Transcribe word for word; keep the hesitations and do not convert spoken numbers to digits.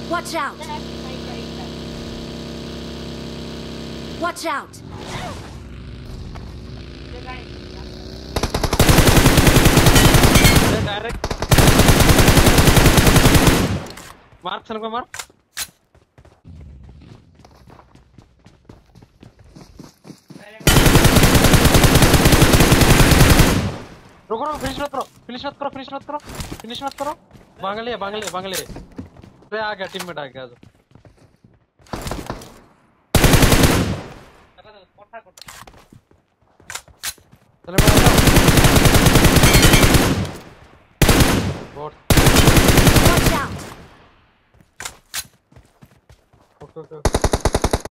Watch out! Watch out! Direct. Mark, son को mark. रुको रुको finish मत करो finish मत करो finish मत करो finish मत करो बांगले बांगले बांगले पे आ गया टीममेट आ गया चले बड़ा bot Watch out! Okay okay